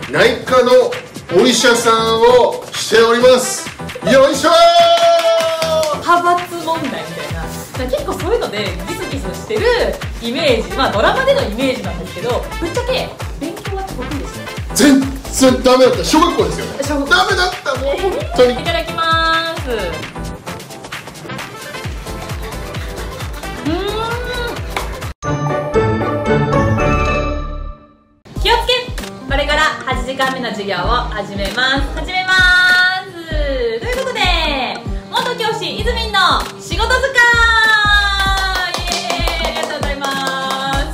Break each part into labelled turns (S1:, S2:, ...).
S1: 内科のお医者さんをしております。よいしょー。
S2: 派閥問題みたいな、結構そういうのでギスギスしてるイメージ、ドラマでのイメージなんですけど、ぶっちゃけ勉強は得意ですね。
S1: 全然ダメだった。小学校ですよね。
S2: 小学校
S1: ダメだった。もう本当に。
S2: いただきます。気をつけ。これから8時間目の授業を始めます。ということで、元教師いずみんの仕事図鑑、ありがとうございます。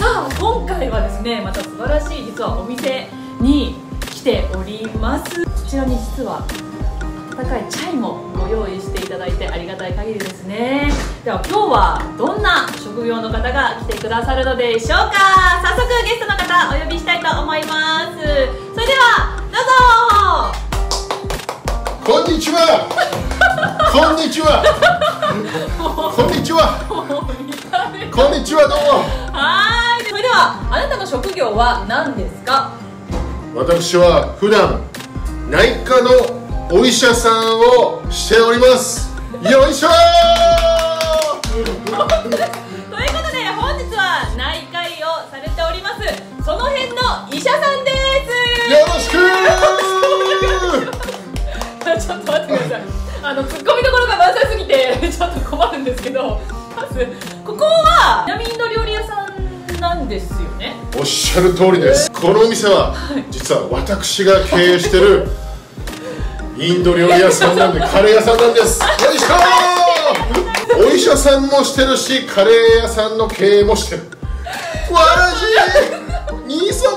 S2: さあ、今回はですね、また素晴らしい実はお店に来ております。こちらに実は温かいチャイもご用意していただいてありがたい限りですね。では今日はどんな職業の方が来てくださるのでしょうか。早速ゲストの方お呼びしたいと思います。それではどうぞ。
S1: こんにちは。こんにちは。こんにちは。こんにちは、どうも。
S2: はい。それではあなたの職業は何ですか。
S1: 私は普段内科のお医者さんをしております。よいしょー。
S2: ということで本日は内科医をされておりますその辺の医者さんです。
S1: よろしくー。
S2: ちょっと待ってください。ツッコミどころが満載すぎてちょっと困るんですけど、まずここは南インド料理屋さんなんですよね。
S1: おっしゃる通りです。このお店は実は私が経営してるインド料理屋さんなんで、カレー屋さんなんです。よいしょー。お医者さんもしてるし、カレー屋さんの経営もしてる。わらじ二足。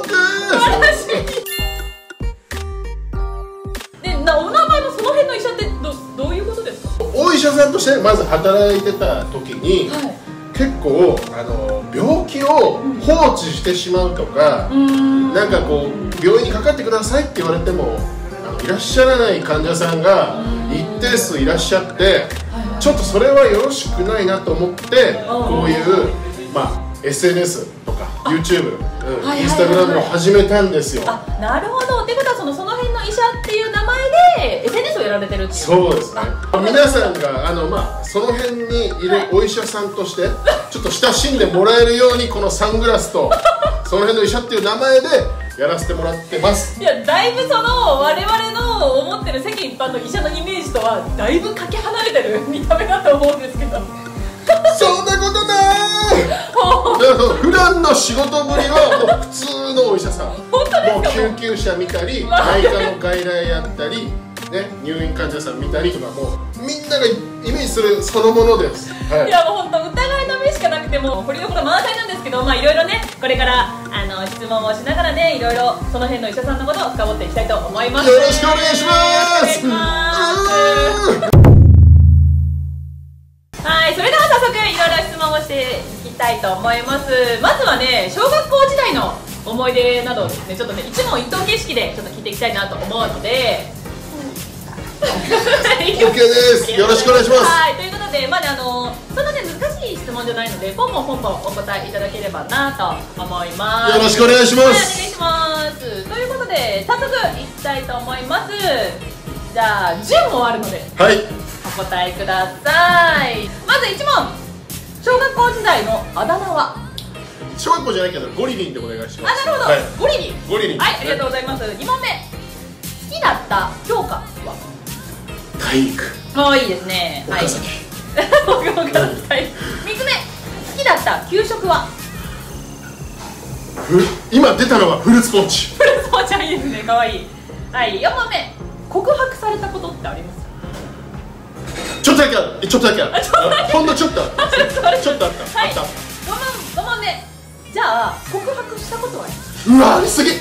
S2: お名前もその辺の医者ってどういうことですか。
S1: お医者さんとしてまず働いてた時に、結構病気を放置してしまうとか、なんかこう病院にかかってくださいって言われてもいらっしゃらない患者さんが一定数いらっしゃって、ちょっとそれはよろしくないなと思って、こういうSNS とか YouTube、Instagram を始めたんですよ。
S2: なるほど。ってことはその辺の医者っていう名前で SNS をやられてるっていう。
S1: そうですね。皆さんがその辺にいるお医者さんとしてちょっと親しんでもらえるように、このサングラスとその辺の医者っていう名前でやらせてもらってます。
S2: いや、だいぶ我々の思ってる世間一般の医者のイメージとはだいぶかけ離れてる見た目だと思うんですけど。
S1: そんなことない普段の仕事ぶりはもう普通のお医者さん。
S2: 本当ですか。
S1: もう救急車見たり、内科の外来やったり、入院患者さん見たりとか、もうみんながイメージするそのものです。
S2: いや、もう本当疑いの目しかなくて、もう掘りどころ満載なんですけど、いろいろね、これから質問をしながらね、いろいろその辺の医者さんのことを深掘っていきたいと思います。
S1: よろしくお願いします。
S2: はい、それでは早速いろいろ質問をしていきたいと思います。まずはね、小学校時代の思い出などをですね、ちょっとね、一問一答形式でちょっと聞いていきたいなと思うので。
S1: OK です。よろしくお願いします。
S2: はい、ということで、そんなね、難しい質問じゃないので、ポンポンお答えいただければなと思います。
S1: よろしくお願いします。
S2: はい、お願いします。ということで、早速いきたいと思います。じゃあ、10問あるので、
S1: はい、
S2: お答えください。まず1問、小学校時代のあだ名は。
S1: 小学校じゃないけどゴリリンでお願いします。
S2: なるほど、ゴリリン。
S1: ゴリリン。
S2: はい、ありがとうございます。2問目、好きだった教科は。
S1: 体育。
S2: いいですね。
S1: 岡崎。
S2: 3つ目、好きだった給食は。
S1: 今出たのはフルーツポンチ。
S2: フルーツポンチはいいですね、かわいい。はい、4問目、告白されたことってありますか。
S1: ちょっとだけある。ほんのちょっとあった。
S2: はい、
S1: 5
S2: 問目、じゃあ告白したことはあります。
S1: うわ、ありすぎ。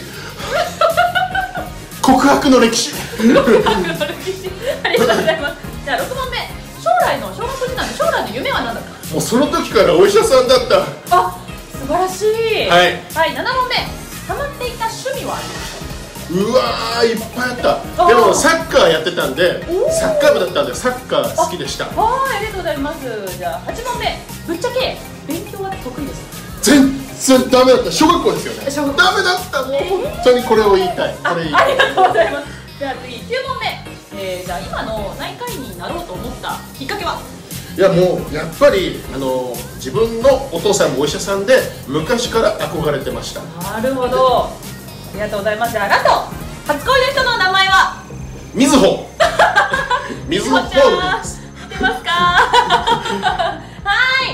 S1: 告白の歴史。
S2: ありがとうございます。じゃあ6問目、小学校時代の将来の夢は何だった。
S1: もうその時からお医者さんだった。
S2: 素晴らしい。
S1: はい、
S2: 7問目、ハマっていた趣味はありますか。
S1: うわー、いっぱいあった。でもサッカーやってたんで、サッカー部だったんでサッカー好きでした。
S2: ありがとうございます。じゃあ8問目、ぶっちゃけ勉強は得意ですか。
S1: 全然ダメだった。小学校ですよね。
S2: 小学校
S1: ダメだった。もう本当にこれを言いたい。これ言いたい。
S2: ありがとうございます。じゃあ次9問目、じゃあ今の内科医になろうと思ったきっかけは？
S1: いやもうやっぱり自分のお父さんもお医者さんで昔から憧れてました。
S2: なるほど、ありがとうございます。じゃあラスト、初恋の人の名前は？
S1: みずほみずほポールです。
S2: 知ってますか？はい、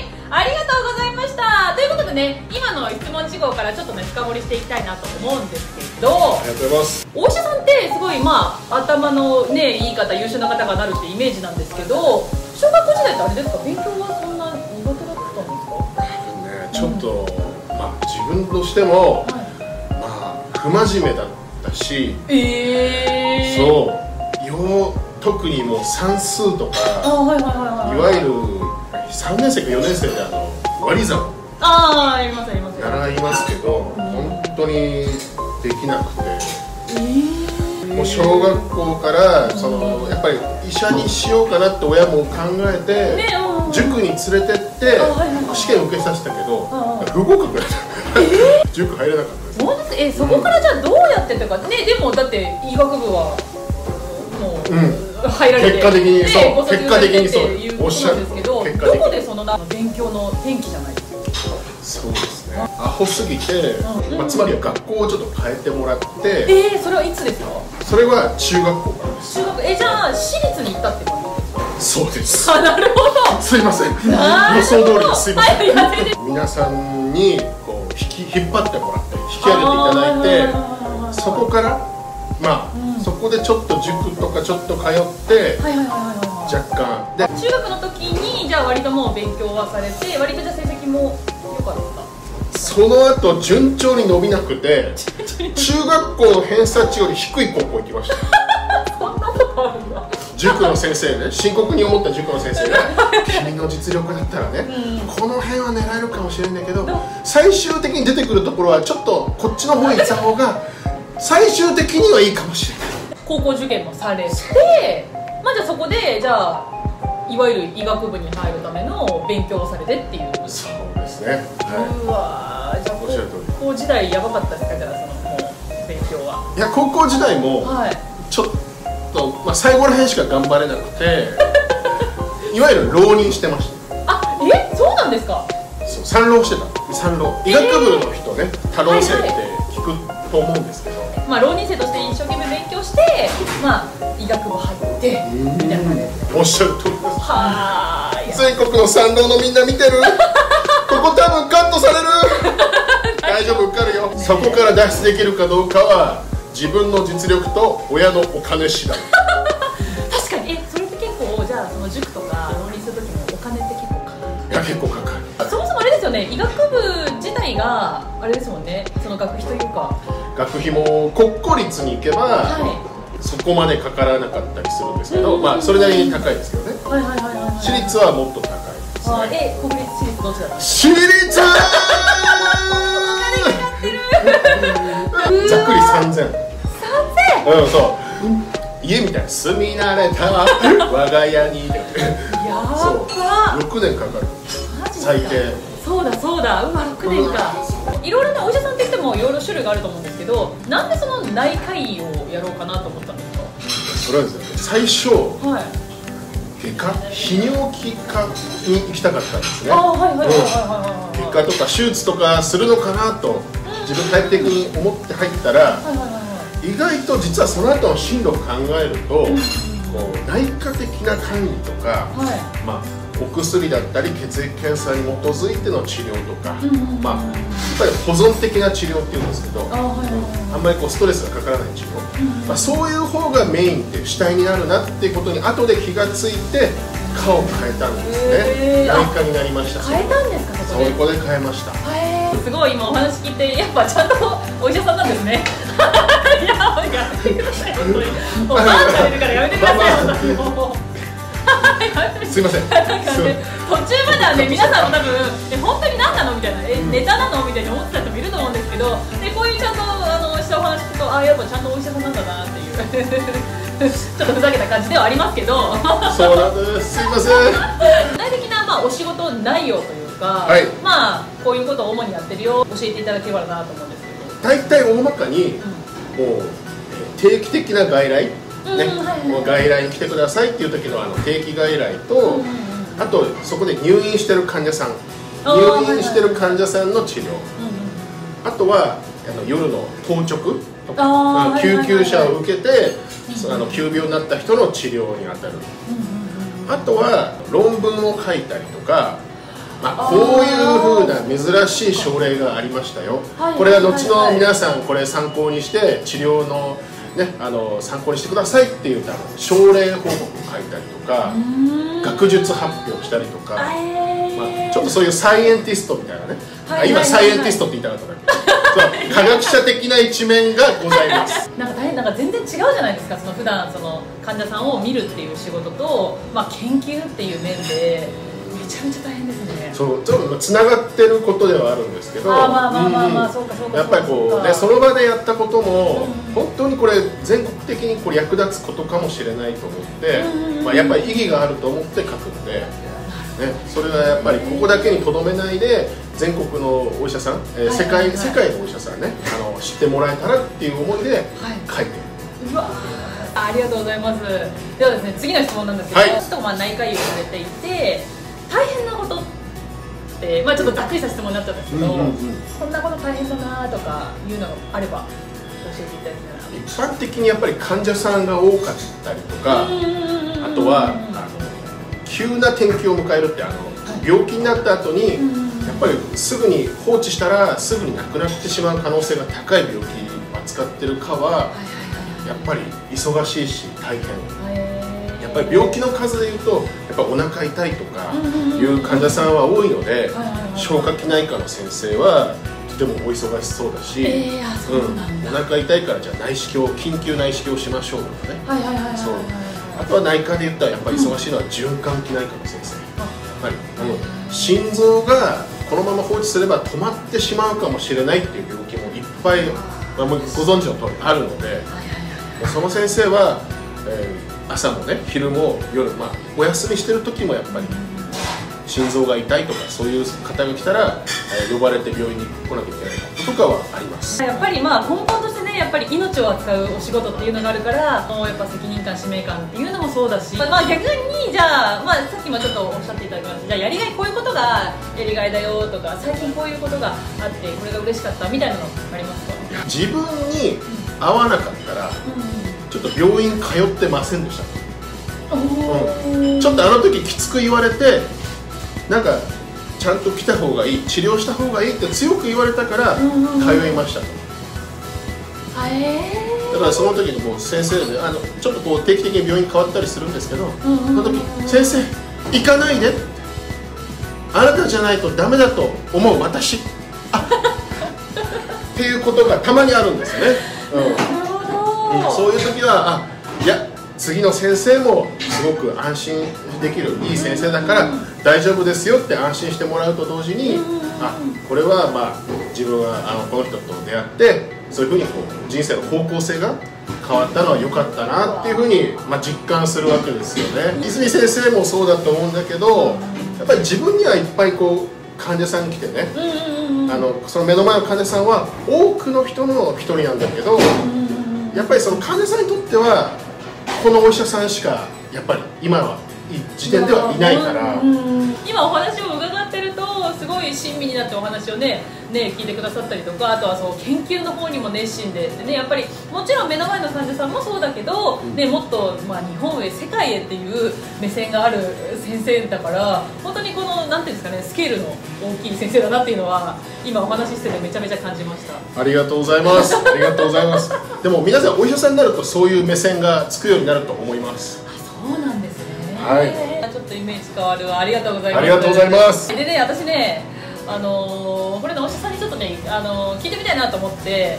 S2: ありがとうございました。ということでね、今の質問事項からちょっとね深掘りしていきたいなと思うんですけど、
S1: ありがとうございます。
S2: お医者さんってすごい頭のねいい方、優秀な方がなるってイメージなんですけど、小学校時代ってあれですか、勉強はそんな苦手だったんですか？
S1: ちょっと、自分としても、不真面目だったし、特にもう算数とか、いわゆる3年生か4年生で割り算
S2: ありますあります
S1: 習いますけど、本当にできなくて、もう小学校からやっぱり医者にしようかなって親も考えて、塾に連れてって試験受けさせたけど不合格だった。塾入れなかったです。
S2: そうです。そこからじゃあどうやってとかね、でもだって医学部はもう入られて、
S1: 結果的にそう、
S2: 結果的にそうおっしゃるんですけど、どこでその勉強の転機じゃないですか？
S1: そうですね、アホすぎて、つまりは学校をちょっと変えてもらって。
S2: それはいつですか？
S1: それは中学校からです。
S2: 中学、じゃあ私立に行ったって感じですか？
S1: そうです。
S2: なるほど。
S1: すいません、予想通りです。すいません。皆さんにこう引っ張ってもらって引き上げていただいて、そこからそこでちょっと塾とかちょっと通って若干で、
S2: 中学の時にじゃあ割ともう勉強はされて、割とじゃあ成績も良かった？
S1: その後順調に伸びなくて中学校の偏差値より低い高校行きました。
S2: そんなことあるんだ。
S1: 塾の先生ね、深刻に思った塾の先生が君の実力だったらね、この辺は狙えるかもしれないんだけど、最終的に出てくるところはちょっとこっちの方に行った方が最終的にはいいかもしれない。
S2: 高校受験もされて、じゃあそこでじゃあいわゆる医学部に入るための勉強をされてっていう。
S1: そうですね。
S2: うわ、じゃあ高校時代やばかったですか？じゃあもう勉強は。
S1: いや、高校時代もちょっと最後らへんしか頑張れなくていわゆる浪人してました。
S2: そうなんですか？
S1: そう、三浪してた。三浪、医学部の人ね、多浪生って聞くと思うんですけど、
S2: 浪人生として一生懸命勉強して、医学部入ってみたいな感じですね。
S1: おっしゃる通りです。全国の三浪のみんな見てる？ここ多分カットされる。大丈夫、受かるよ。そこから脱出できるかどうかは自分の実力と親のお金次第。
S2: 確かに。それって結構、じゃあその塾とか浪人する時もお金って結構かかる？
S1: いや、結構かかる。
S2: そもそもあれですよね、医学部自体があれですもんね、その学費というか。
S1: 学費も国公立に行けば、そこまでかからなかったりするんですけど、それなりに高いですけどね。私立はもっと高いですね。
S2: 国立、私立どっちだった？
S1: 私立ざっくり3000。そう。家みたいな、住み慣れた我が家に。やば。6年かかる。最低。
S2: そうだ、6年か。いろいろなお医者さんって言ってもいろいろ種類があると思うんですけど、なんでその内科医をやろうかなと思ったんですか？
S1: それはですね、最初、外科、泌尿器科に行きたかったんですね。外科とか手術とかするのかなと自分タイプ的に思って入ったら、意外と実はその後の進路を考えると、内科的な管理とか、お薬だったり血液検査に基づいての治療とか、やっぱり保存的な治療っていうんですけど、あんまりストレスがかからない治療、そういう方がメインで主体になるなっていうことに後で気がついて科を変えたんですね。内科になりました。
S2: 変えたんですか？
S1: そこで変えました。
S2: すごい、今お話聞いてやっぱちゃんとお医者さんなんですね。いや、やめてください、本当に。おばあちゃんいるからやめてください。
S1: すいません。
S2: 途中まではね、皆さんも多分本当に何なのみたいな、ネタなのみたいに思ってた人もいると思うんですけど、こういうちゃんとしたお話聞くと、やっぱちゃんとお医者さんなんだなっていうちょっとふざけた感じではありますけど。
S1: そうなんです。すいません。
S2: 具体的なお仕事内容というか、 こういうことを主にやってるよ、教えていただければなと思うんですけど。
S1: 大体大まかに、もう定期的な外来、外来に来てくださいっていう時の定期外来と、あとそこで入院してる患者さん、入院してる患者さんの治療、あとは夜の当直とか救急車を受けて急病になった人の治療に当たる、あとは論文を書いたりとか、こういうふうな珍しい症例がありましたよ、これは後の皆さんこれ参考にして治療の、ね、参考にしてくださいっていう症例報告を書いたりとか、学術発表したりとか、ちょっとそういうサイエンティストみたいなね、今サイエンティストって言いたかっただけ科学者的な一面がございます。
S2: なんか全然違うじゃないですか、普段患者さんを見るっていう仕事と、研究っていう面でめちゃめちゃ大変ですね。
S1: そうちょっとつながってることではあるんですけど、やっぱりこうね、その場でやったことも本当にこれ全国的にこれ役立つことかもしれないと思って、やっぱり意義があると思って書くので、ね、それはやっぱりここだけにとどめないで全国のお医者さん、世界のお医者さんね、知ってもらえたらっていう思いで書いてる。
S2: うわありがとうございます。ではですね、次の質問なんですけど、ちょっと内科医をされていて大変なことって、ちょっとざっくりした質問になっちゃったんですけど、こんなこと大変だなとかいうのがあれば教えていただけたら。
S1: 一般的にやっぱり患者さんが多かったりとか、あとは急な転機を迎えるって、病気になった後にやっぱりすぐに放置したらすぐに亡くなってしまう可能性が高い病気を扱ってるかはやっぱり忙しいし大変。やっぱり病気の数でいうとやっぱお腹痛いとかいう患者さんは多いので、消化器内科の先生はとてもお忙しそうだし、お腹痛いからじゃあ緊急内視鏡しましょうとかね。あとは内科で言ったらやっぱり忙しいのは循環器内科の先生。心臓がこのまま放置すれば止まってしまうかもしれないっていう病気もいっぱい、ご存知の通りあるので、その先生は、朝もね昼も夜、お休みしてる時もやっぱり心臓が痛いとかそういう方が来たら、呼ばれて病院に来なきゃいけないこととかはあります。
S2: やっぱり根本としてね、やっぱり命を扱うお仕事っていうのがあるから、やっぱ責任感使命感っていうのもそうだし、逆にじゃあ、さっきもちょっとおっしゃっていただきました、じゃあやりがいこういうことがやりがいだよとか、最近こういうことがあってこれが嬉しかったみたいなのありますか？
S1: 自分に合わなかったら、ちょっと病院通ってませんでした。ちょっとあの時きつく言われて、なんかちゃんと来た方がいい、治療した方がいいって強く言われたから通いましたと。だからその時にもう先生でちょっとこう定期的に病院変わったりするんですけど、その時先生行かないでって、あなたじゃないとダメだと思う私っていうことがたまにあるんですよね。そういう時はいや次の先生もすごく安心できるいい先生だから大丈夫ですよって安心してもらうと同時に、これは自分はこの人と出会ってそういうふうにこう人生の方向性が変わったのは良かったなっていうふうに実感するわけですよね。泉先生もそうだと思うんだけど、やっぱり自分にはいっぱいこう患者さん来てね、その目の前の患者さんは多くの人の一人なんだけど、やっぱりその患者さんにとってはこのお医者さんしかやっぱり今は時点ではいないから。
S2: 今お話を伺ってるとすごい親身になってお話をね聞いてくださったりとか、あとは研究の方にも熱心でね、やっぱりもちろん目の前の患者さんもそうだけど、もっと日本へ世界へっていう目線がある先生だから、本当にこのなんていうんですかね、スケールの大きい先生だなっていうのは今お話ししててめちゃめちゃ感じました。
S1: ありがとうございます。ありがとうございます。でも皆さんお医者さんになるとそういう目線がつくようになると思います。
S2: そうなんですね。ちょっとイメージ変わるわ。ありがとうございます。
S1: ありがとうございます。
S2: でね、私ね、これのお医者さんにちょっとね、聞いてみたいなと思って、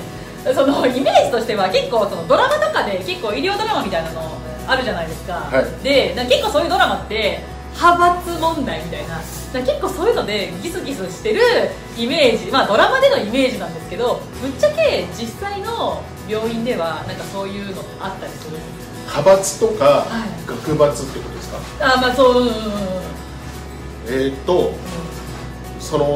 S2: そのイメージとしては結構そのドラマとかで結構医療ドラマみたいなのあるじゃないですか。で、結構そういうドラマって派閥問題みたいな、結構そういうのでギスギスしてるイメージ、ドラマでのイメージなんですけど、ぶっちゃけ実際の病院ではなんかそういうのあったりするんですか？
S1: 派閥とか学閥ってことですか？
S2: そう、
S1: その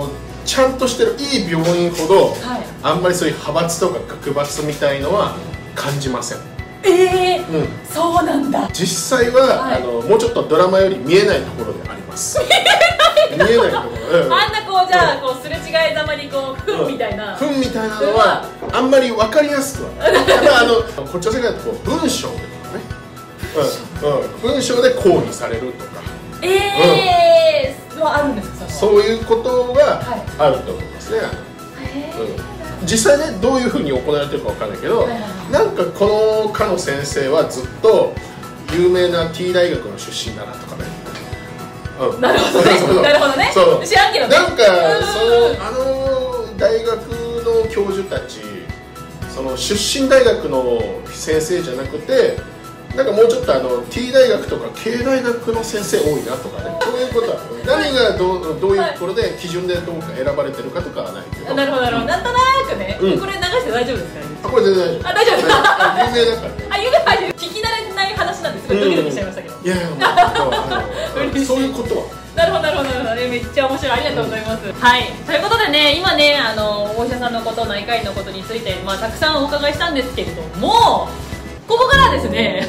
S1: ちゃんとしてるいい病院ほど、あんまりそういう派閥とか学閥みたいのは感じません。
S2: そうなんだ。
S1: 実際は、もうちょっとドラマより見えないところであります。見えないところ、
S2: あんなこうじゃあこうすれ違いざまにこう糞みたいな
S1: 糞みたいなのはあんまり分かりやすくはない。こっちの世界だとこう文章でとかね、文章で抗議されるとか、
S2: はあるんですか？
S1: そういうことがあると思いますね。実際ね、どういうふうに行われてるかわからないけど、なんかこの科の先生はずっと有名な T 大学の出身だなとかね。
S2: なるほどね。なるほどね。知らんけどね。
S1: なんか大学の教授たち、その出身大学の先生じゃなくて、なんかもうちょっとT 大学とか K 大学の先生多いなとかね、そういうことは何がどういうところで基準でどうか選ばれてるかとかはないけど。なるほどなるほど。なんとなくね、これ流して大丈夫ですか？これ全然大丈夫。大丈夫ですか？有名だから。有名。聞き慣れない話なんですけど、ドキドキしちゃいましたけど。いやいや、そういうことは。なるほどなるほどなるほど。めっちゃ面白い。ありがとうございます。はい。ということでね、今ねお医者さんのこと、内科医のことについてたくさんお伺いしたんですけれども。ここからですね、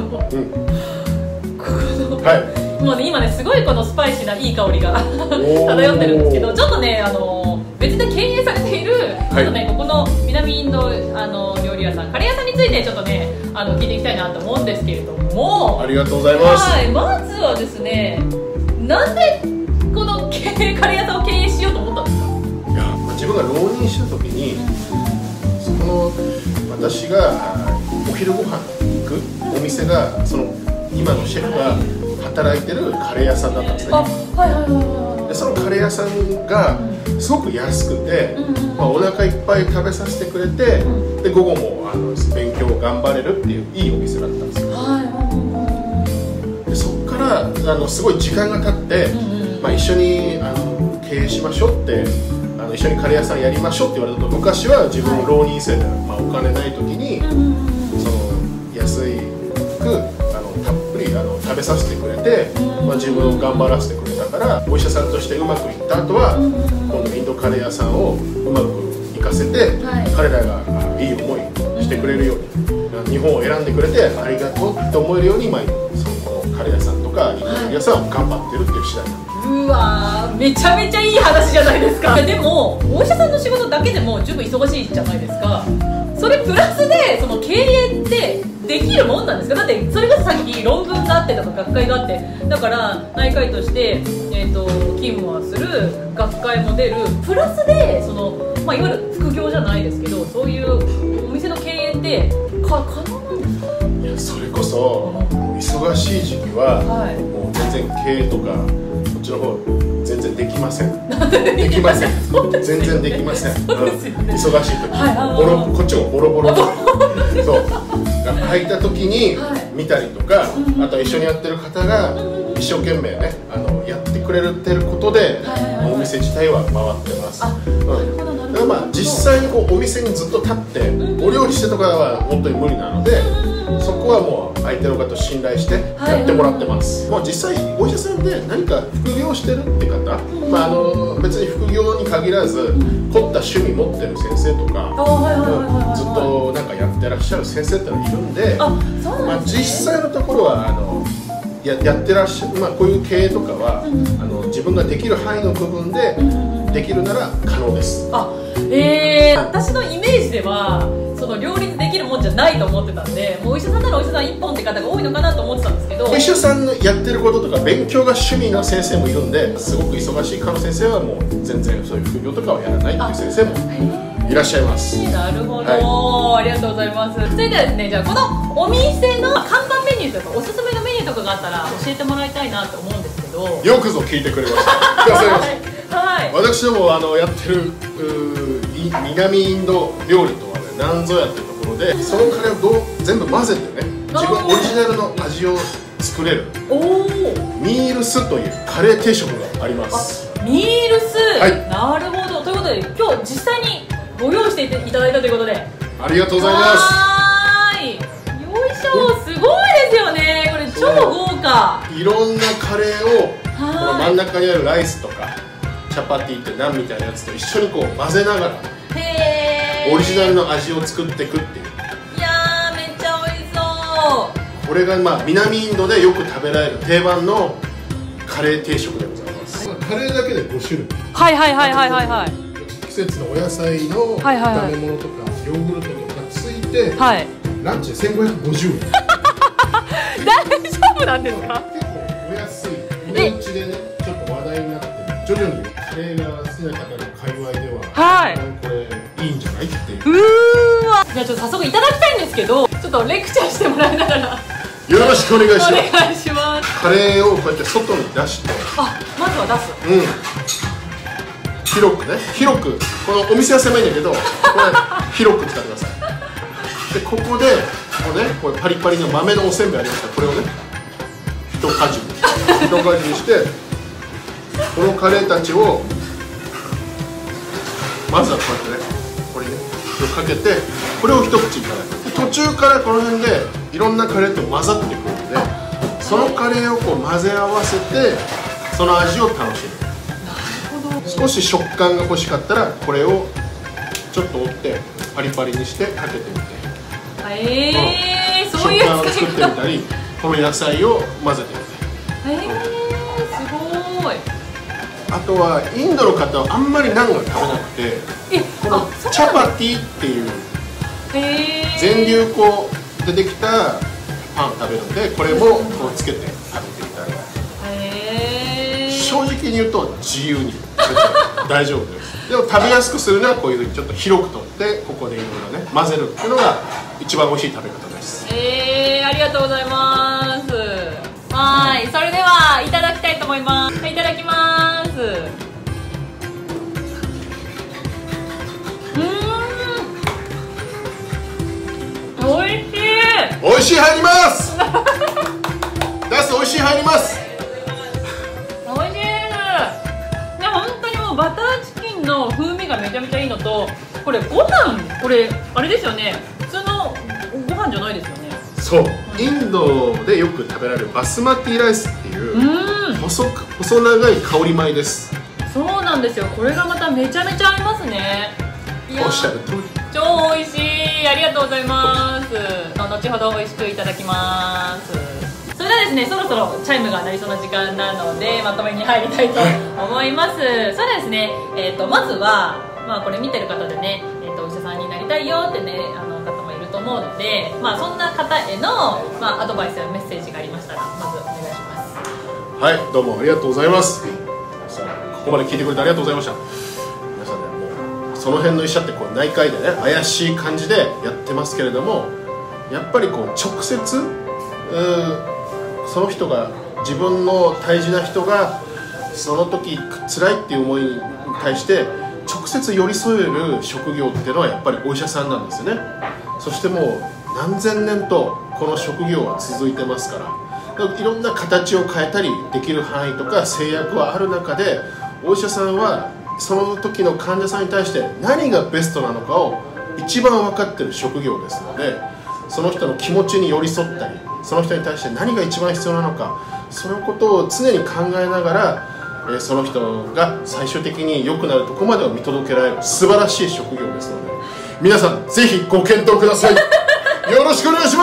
S1: もうね、今ね、すごいこのスパイシーないい香りが漂ってるんですけど、ちょっとね、別で経営されている、ちょっとね、ここの南インド料理屋さん、カレー屋さんについてちょっとね、聞いていきたいなと思うんですけれども。 ありがとうございます。
S2: まずはですね、なんでこのカレー屋さんを経営しようと思ったんですか？いや、
S1: 自分が浪人した時に、その私がお昼ご飯に行くお店が、その今のシェフが働いてるカレー屋さんだったんですね。でそのカレー屋さんがすごく安くて、お腹いっぱい食べさせてくれて、で午後も勉強頑張れるっていういいお店だったんですよ。でそこからすごい時間が経って、一緒に経営しましょうって、一緒にカレー屋さんやりましょうって言われたと、昔は自分浪人生で、お金ない時にその安くたっぷり食べさせてくれて、自分を頑張らせてくれたから、お医者さんとしてうまくいった後は、今度インドカレー屋さんをうまくいかせて、彼らがいい思いしてくれるように、日本を選んでくれてありがとうって思えるように、そのカレー屋さんとかインド料理屋さんを頑張ってるっていう次第なんです。
S2: うわー、めちゃめちゃいい話じゃないですか。でもお医者さんの仕事だけでも十分忙しいじゃないですか。それプラスでその経営ってできるもんなんですか？だってそれこそさっき論文があってとか学会があって、だから内科医として、勤務はする、学会も出る、プラスでその、いわゆる副業じゃないですけど、そういうお店の経営って可能なんですか？
S1: いや、それこそ忙しい時期は、もう全然経営とかこっちの方全然できません。できません。全然できません。忙しい時、こっちもボロボロ。そう。空いた時に見たりとか、あと一緒にやってる方が一生懸命ね、やってくれてることで、お店自体は回ってます。だから実際にお店にずっと立ってお料理してとかは本当に無理なので、そこはもう相手の方を信頼してやってもらってます。もう実際お医者さんで何か副業してるって方、別に副業に限らず凝った趣味持ってる先生とか、ずっとなんかやってらっしゃる先生ってのがいるんで、実際のところはやってらっしゃる、こういう経営とかは自分ができる範囲の部分でできるなら可能です。
S2: 私のイメージではその両立できるもんじゃないと思ってたんで、もうお医者さんならお医者さん一本って方が多いのかなと思ってたんですけど、
S1: お医者さんのやってることとか勉強が趣味の先生もいるんで、すごく忙しい科の先生はもう全然そういう副業とかはやらないっていう先生もいらっしゃいます。
S2: なるほど、ありがとうございます。それではですね、じゃあこのお店の看板メニューとかおすすめのメニューとかがあったら教えてもらいたいなと思うんですけど。
S1: よくぞ聞いてくれました。私どもやってる南インド料理とはね、なんぞやっていうところで、そのカレーを全部混ぜてね、自分オリジナルの味を作れるミールスというカレー定食があります。
S2: ミールス、なるほど。ということで今日実際にご用意していただいたということで、
S1: ありがとうございます。
S2: よいしょ、すごいですよね、これ超豪華。
S1: いろんなカレーをこの真ん中にあるライスとかチャパティってナンみたいなやつと一緒にこう混ぜながら
S2: へー、
S1: オリジナルの味を作っていくっていう。
S2: いやー、めっちゃ美味しそう。
S1: これがまあ南インドでよく食べられる定番のカレー定食でございます。カレーだけで5種類。
S2: はいはいはいはいはいはい。
S1: 季節のお野菜の炒め物とかヨーグルトとかついて、
S2: はい、
S1: ランチで1550円。
S2: 大丈夫なんですか？
S1: 結構お安い。おうちでね、ちょっと話題になって徐々にカレーが好きな方の界隈では、
S2: はい、
S1: これいいんじゃないっていう。
S2: わ、じゃあちょっと早速いただきたいんですけど、ちょっとレクチャーしてもらいながら
S1: よろしくお願いします。
S2: お願いします。
S1: カレーをこうやって外に出して、
S2: あ、まずは出す。
S1: うん、広くね、広く、このお店は狭いんだけど、これ広く使ってください。で、ここでこうね、これパリパリの豆のおせんべいありますから、これをね、一かじにして、このカレーたちをまずはこうやってね、これにかけて、これを一口いただく。途中からこの辺でいろんなカレーと混ざってくるので、そのカレーをこう混ぜ合わせて、その味を楽しむ。少し食感が欲しかったらこれをちょっと折ってパリパリにしてかけてみて、
S2: そういう
S1: 食感を作ってみたり、この野菜を混ぜてみて、
S2: すごい。
S1: あとはインドの方はあんまりナンが食べなくて、このチャパティっていう全粒粉でできたパンを食べるので、これもこうつけて食べてみたり、正直に言うと自由に大丈夫です。でも食べやすくするにはこういうふうにちょっと広く取ってここでいろいろね混ぜるっていうのが一番美味しい食べ方です。
S2: ありがとうございます。はい、それではいただきたいと思います。いただきます。おいしい。
S1: おいしい入りますナスおいしい入ります。
S2: おいしいです。で本当にもうバターチキンの風味がめちゃめちゃいいのと、これご飯、これあれですよね、普通のご飯じゃないですよね。
S1: そう、インドでよく食べられるバスマティライスっていう細長い香り米です。
S2: そうなんですよ。これがまためちゃめちゃ合いますね。
S1: おっしゃる通り。
S2: 超美味しい。ありがとうございます。後ほど美味しくいただきます。それではですね、そろそろチャイムが鳴りそうな時間なのでまとめに入りたいと思います。それではですね、まずは、これ見てる方でね、お医者さんになりたいよってね、方もいると思うので、そんな方への、アドバイスやメッセージがありましたらまずお願いします。
S1: はい、どうもありがとうございます。さあ、ここまで聞いてくれてありがとうございました。皆さんね、もうその辺の医者ってこう内科医でね怪しい感じでやってますけれども、やっぱりこう直接その人が、自分の大事な人がその時辛いっていう思いに対して直接寄り添える職業っていうのはやっぱりお医者さんなんですよね。そしてもう何千年とこの職業は続いてますから、いろんな形を変えたりできる範囲とか制約はある中で、お医者さんはその時の患者さんに対して何がベストなのかを一番分かってる職業ですので、その人の気持ちに寄り添ったり、その人に対して何が一番必要なのか、そのことを常に考えながら、その人が最終的に良くなるところまでを見届けられる素晴らしい職業ですので、皆さんぜひご検討くださいよろしくお願いします。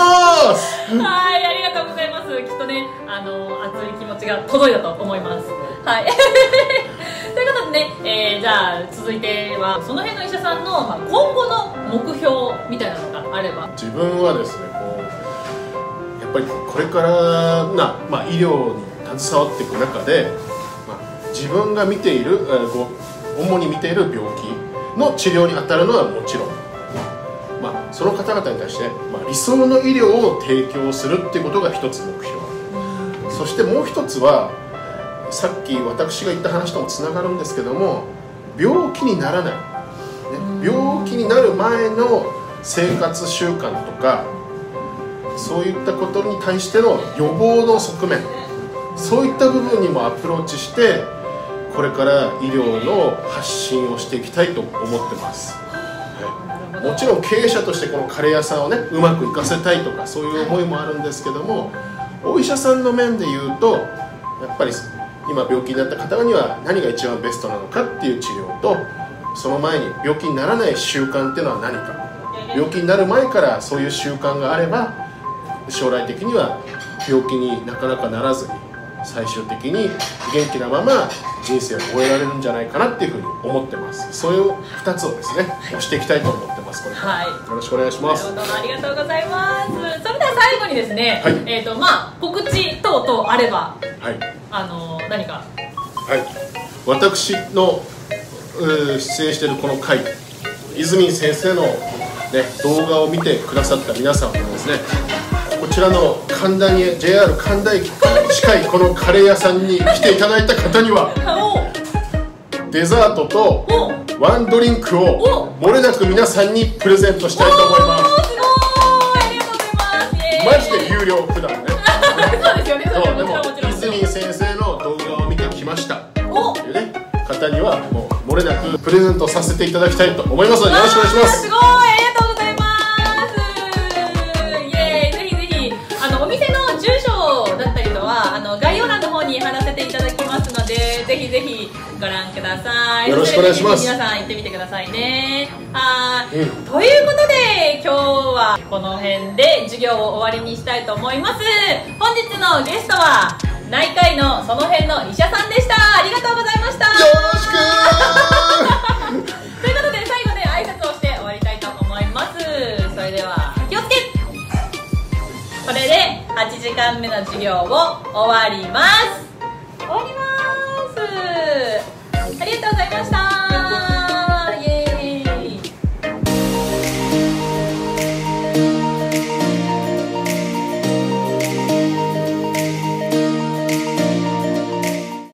S2: はい、ありがとうございます。きっとね、熱い気持ちが届いたと思います。はいということでね、じゃあ続いてはその辺の医者さんの、今後の目標みたいなのがあれば。
S1: 自分はですね、やっぱりこれから医療に携わっていく中で、自分が見ている、主に見ている病気の治療に当たるのはもちろん、その方々に対して、理想の医療を提供するっていうことが一つ目標。そしてもう一つは、さっき私が言った話ともつながるんですけども、病気にならない、病気になる前の生活習慣とか、そういったことに対しての予防の側面、そういった部分にもアプローチして、これから医療の発信をしていきたいと思ってます。もちろん経営者としてこのカレー屋さんをねうまくいかせたいとか、そういう思いもあるんですけども、お医者さんの面で言うと、やっぱり今病気になった方には何が一番ベストなのかっていう治療と、その前に病気にならない習慣っていうのは何か、病気になる前からそういう習慣があれば将来的には病気になかなかならずに最終的に元気なまま人生を終えられるんじゃないかなっていうふうに思ってます。そういう2つをですね、押していきたいと思ってます。これから、よろしくお願いします。
S2: どうもありがとうございます。それでは最後にですね、告知等々あれば、何か。
S1: 私の出演しているこの回、泉先生の、動画を見てくださった皆さんもですね、こちらの神田に JR 神田駅から近いこのカレー屋さんに来ていただいた方にはデザートとワンドリンクを漏れなく皆さんにプレゼントしたいと思います。
S2: すごい、ありがとうございます。
S1: マジで有料普段ね。
S2: そうですよね。
S1: でも泉先生の動画を見てきましたっていうね方にはもう漏れなくプレゼントさせていただきたいと思いますので、よろしくお願いします。
S2: すごい、ありがとうございます。イエーイ。ぜひぜひお店の住所だったりとは概要欄の方に貼らせていただきますので、ぜひぜひご覧ください。
S1: よろしくお願いします。
S2: 皆さん行ってみてくださいね。ということで今日はこの辺で授業を終わりにしたいと思います。本日のゲストは内科医のその辺の医者さんでした。ありがとうございました。
S1: よろしく
S2: ということで最後で挨拶をして終わりたいと思います。それでは気をつけ。これで8時間目の授業を終わります。ありがとうございました。